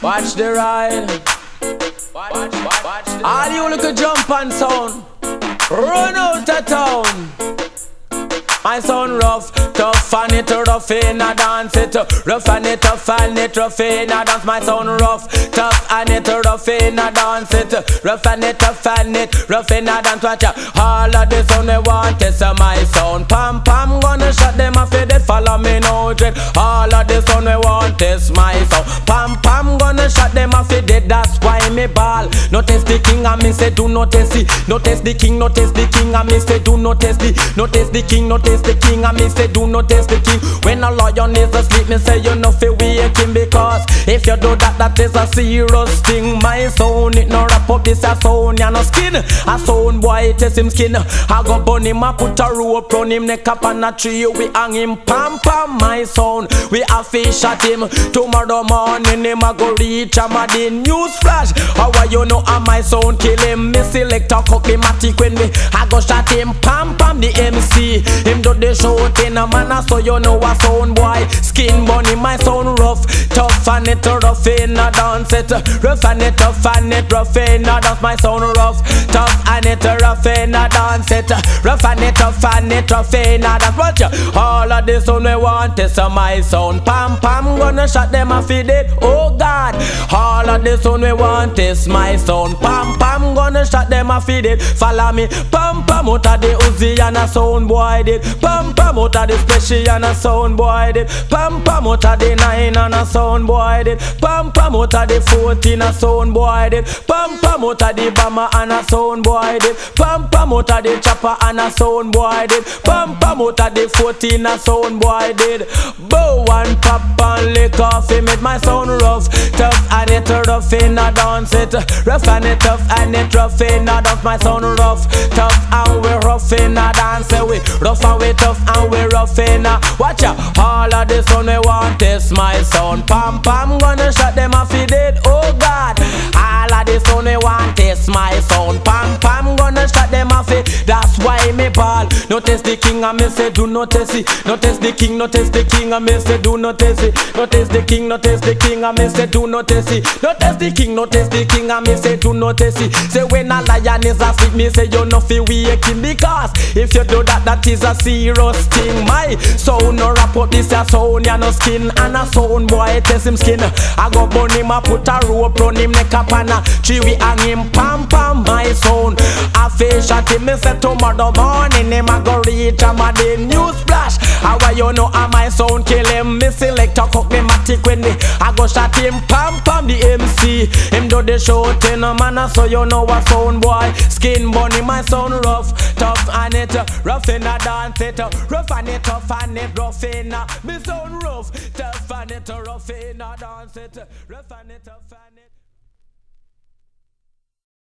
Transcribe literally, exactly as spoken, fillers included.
Watch the ride. Watch, watch, watch the All you look a jump and sound. Run out of town. My sound rough, tough and it rough in a dance it. Rough and it tough and it rough in a dance. My sound rough, tough and it rough in a dance it. Rough and it tough and it rough in a dance. Watch out, all of the sound they want is my sound. Pam pam gonna shut them off it. Follow me no dread. All of the sound they want is my sound. Pam pam gonna shut them off it. That's why me ball. Notice the king and me say do not test it. Notice the king, notice the king and me say do not test it. Notice the king, notice the king and me say do not test the king. When a lion is asleep me say you know fi wake him, because if you do that that is a serious thing. My sound it no wrap up, this a sound ya no skin. A sound boy test him skin. I go burn him, I put a rope round him neck up on a tree. We hang him pam pam. My sound we a fish at him. Tomorrow morning him a go reach a mad news flash. How are you know how my sound kill him? Me select a cock me matic when me I go shot him pam pam. The M C him do the shout in a manner so you know a sound boy. Skin bunny my sound rough, tough and it rough in a dance it. Rough and it tough and it rough in a dance. My sound rough, tough and it rough in a dance it. Rough and it tough and it rough in a dance. Watch ya, all of this sound we want is my sound. Pam pam gonna shot them off it dead. Oh God, all of this sound we want is my sound. Pam pam gonna shot them off it dead. Follow me, pam pam out of the Uzi and a sound boy did. Pam pam out of the special and a sound boy did. Pam pam out of the nine and a sound boy did. Pam pam out of the fourteen a sound boy did. Pam pam out of the bomber and a sound boy did. Pam pam out of the chopper and a sound boy did. Pam pam out of the fourteen a sound boy did. Bow and pop and lick off him. It my sound rough, tough and it rough in a dance it. Rough and it tough and it rough in a dance. My sound rough, tough and we rough in a dance. We rough and we tough and we rough in a. Watch out, all of this sound we want is my sound. Pam pam gonna shut them off it dead. Oh God, all of this sound we want is my sound. Pam pam gonna shut them off it. That's why me ball. Notice the king and me say do not test it. Notice the king, notice the king and me say do not test it. Notice the king, notice the king and me say do not test it. Notice the king, notice the king and me say do not test it. Say when a lion is asleep me say you no fi wake him, because if you do that that is a serious thing. My sound no wrap up, this a sound ya no skin. And a sound boy test him skin. I go burn him, I put a rope round him neck up and a tree we hang him pam pam. My sound a fish at him, me say tomorrow morning him a go reach a mad news flash. How you know how my sound kill him? Me select a cook me matic when me I go shot him pam pam. The M C him do the shout in a manner so you know a sound boy. Skin bunny my sound rough, tough and it rough in a dance it. Rough and it tough and it rough in a. Me sound rough, tough and it rough in a dance it. Rough and it tough and it